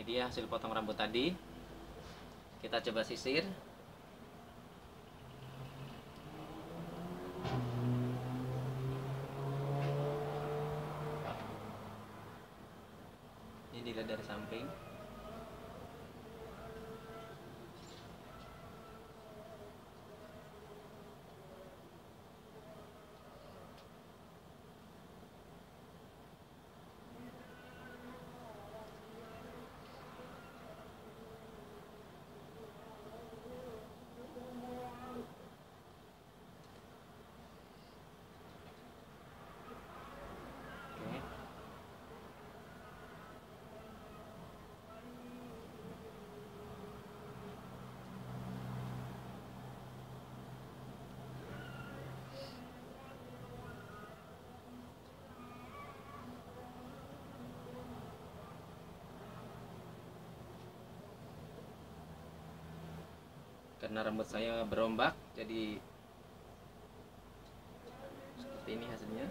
dia hasil potong rambut tadi. Kita coba sisir. Ini dilihat dari samping. Karena rambut saya berombak, jadi seperti ini hasilnya.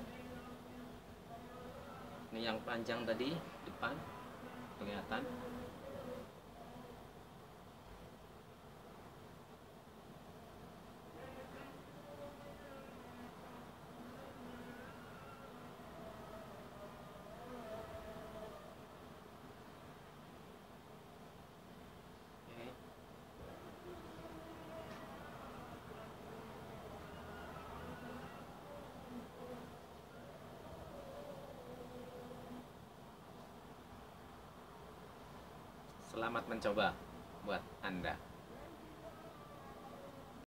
Ini yang panjang tadi depan kelihatan. Selamat mencoba buat Anda.